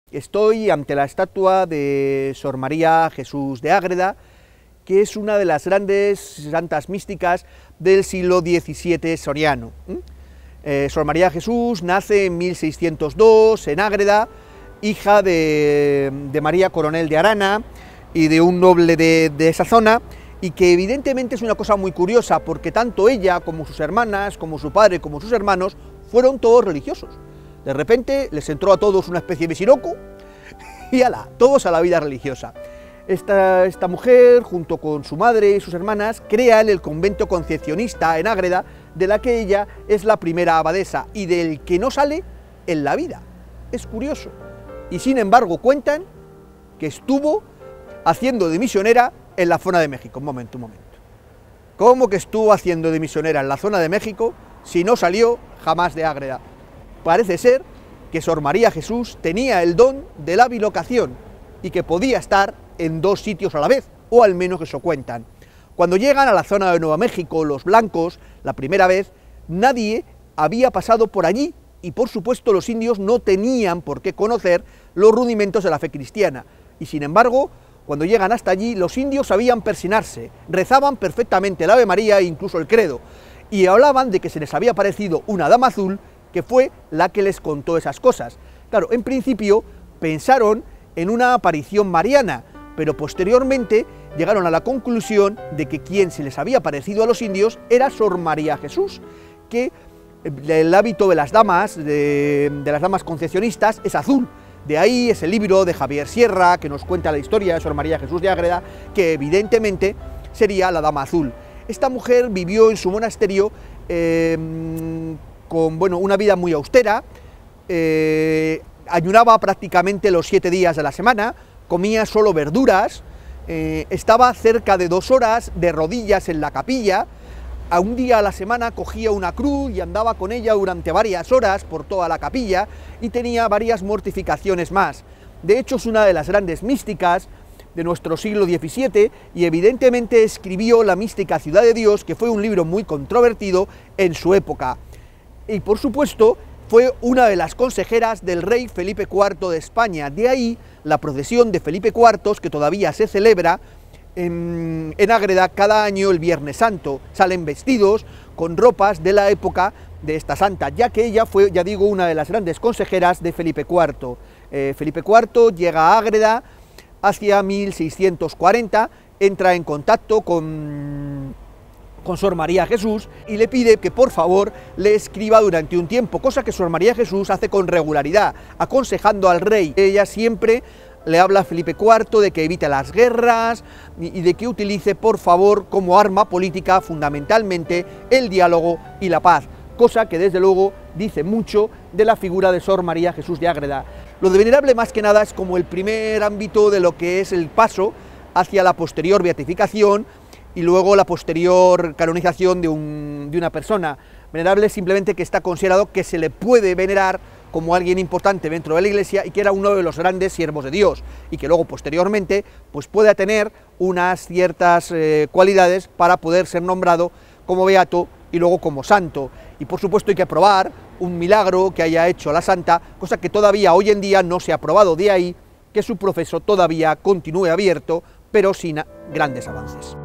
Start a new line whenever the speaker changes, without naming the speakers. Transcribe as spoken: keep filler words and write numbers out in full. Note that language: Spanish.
Estoy ante la estatua de Sor María Jesús de Ágreda, que es una de las grandes santas místicas del siglo diecisiete soriano. Eh, Sor María Jesús nace en mil seiscientos dos en Ágreda, hija de, de María Coronel de Arana y de un noble de, de esa zona, y que evidentemente es una cosa muy curiosa, porque tanto ella como sus hermanas, como su padre, como sus hermanos, fueron todos religiosos. De repente les entró a todos una especie de siroco y ala, todos a la vida religiosa. Esta, esta mujer, junto con su madre y sus hermanas, crean el convento concepcionista en Ágreda, de la que ella es la primera abadesa y del que no sale en la vida. Es curioso. Y sin embargo cuentan que estuvo haciendo de misionera en la zona de México. Un momento, un momento. ¿Cómo que estuvo haciendo de misionera en la zona de México si no salió jamás de Ágreda? Parece ser que Sor María Jesús tenía el don de la bilocación y que podía estar en dos sitios a la vez, o al menos eso cuentan. Cuando llegan a la zona de Nuevo México los blancos, la primera vez, nadie había pasado por allí y por supuesto los indios no tenían por qué conocer los rudimentos de la fe cristiana. Y sin embargo, cuando llegan hasta allí, los indios sabían persinarse, rezaban perfectamente el Ave María e incluso el credo, y hablaban de que se les había aparecido una dama azul que fue la que les contó esas cosas. Claro, en principio pensaron en una aparición mariana, pero posteriormente llegaron a la conclusión de que quien se les había aparecido a los indios era Sor María Jesús, que el hábito de las damas, de, de las damas concepcionistas, es azul. De ahí es el libro de Javier Sierra, que nos cuenta la historia de Sor María Jesús de Ágreda, que evidentemente sería la dama azul. Esta mujer vivió en su monasterio eh, con bueno, una vida muy austera, eh, ayunaba prácticamente los siete días de la semana, comía solo verduras, eh, estaba cerca de dos horas de rodillas en la capilla, a un día a la semana cogía una cruz y andaba con ella durante varias horas por toda la capilla y tenía varias mortificaciones más. De hecho es una de las grandes místicas de nuestro siglo diecisiete y evidentemente escribió La mística Ciudad de Dios, que fue un libro muy controvertido en su época. Y por supuesto fue una de las consejeras del rey Felipe cuarto de España, de ahí la procesión de Felipe cuarto, que todavía se celebra en, en Ágreda cada año el Viernes Santo. Salen vestidos con ropas de la época de esta santa, ya que ella fue, ya digo, una de las grandes consejeras de Felipe cuarto. Eh, Felipe cuarto llega a Ágreda hacia mil seiscientos cuarenta, entra en contacto con... con Sor María Jesús y le pide que por favor le escriba durante un tiempo, cosa que Sor María Jesús hace con regularidad, aconsejando al rey. Ella siempre le habla a Felipe cuarto de que evite las guerras y de que utilice por favor como arma política fundamentalmente el diálogo y la paz, cosa que desde luego dice mucho de la figura de Sor María Jesús de Ágreda. Lo de venerable más que nada es como el primer ámbito de lo que es el paso hacia la posterior beatificación y luego la posterior canonización de, un, de una persona. Venerable simplemente que está considerado que se le puede venerar como alguien importante dentro de la Iglesia y que era uno de los grandes siervos de Dios, y que luego posteriormente pues pueda tener unas ciertas eh, cualidades para poder ser nombrado como beato y luego como santo. Y por supuesto hay que probar un milagro que haya hecho la santa, cosa que todavía hoy en día no se ha probado, de ahí que su proceso todavía continúe abierto, pero sin grandes avances.